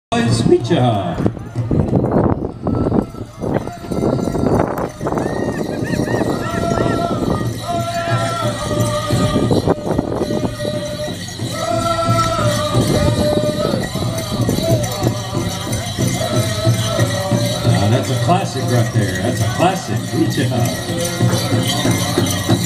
Sweet job. That's a classic right there. That's a classic. Good job.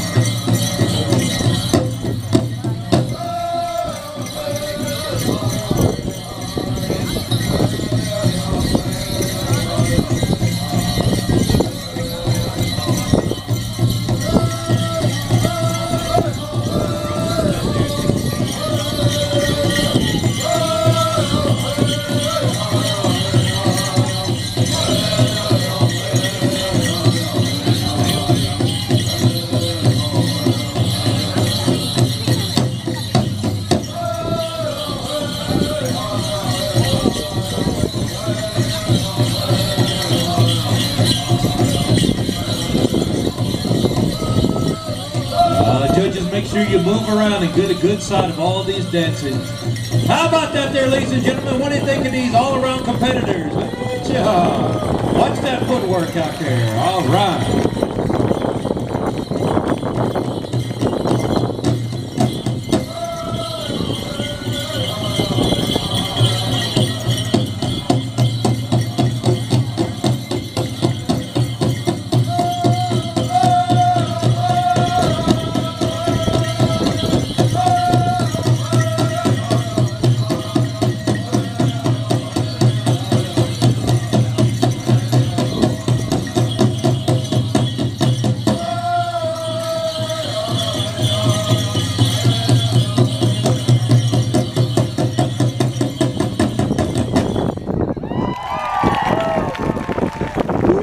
Judges, make sure you move around and get a good sight of all these dancing. How about that there, ladies and gentlemen? What do you think of these all-around competitors? Good job. Watch that footwork out there. All right.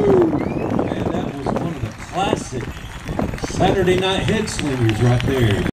Saturday Night Head Slingers right there.